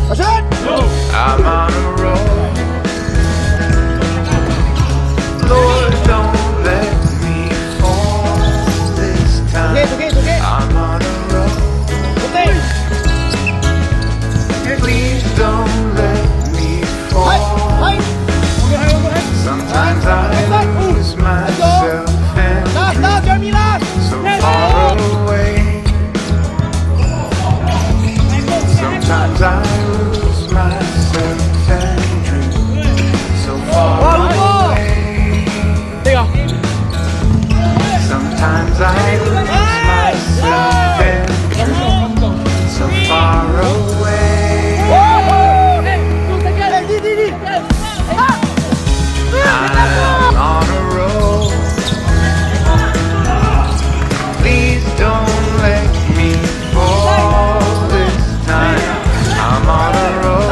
I'm on a roll. Lord, don't let me fall this time. I'm on a roll. Please don't let me fall. Sometimes I lose myself and so far away. Sometimes I lose myself and dream so far away. Sometimes I lose myself and dream so far away. I'm on a roll. Please don't let me fall this time. I'm on a roll.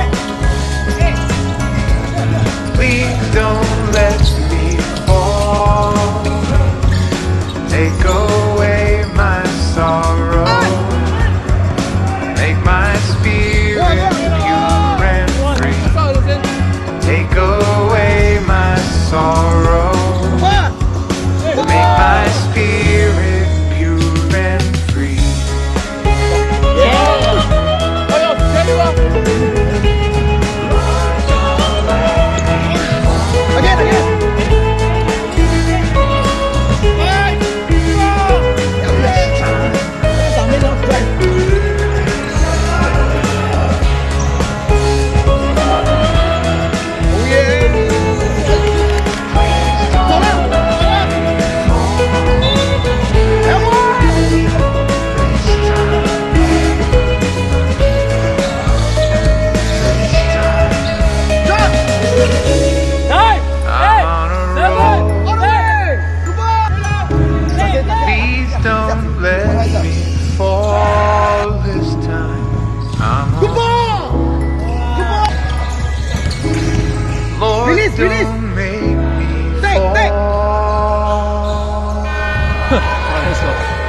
Please don't let me fall. Take away my sorrow. Make my spirit pure and free. Take away my sorrow. Make my spirit pure and free. Don't let me fall this time. I'm on. Lord, Release. don't make me fall. Let's go.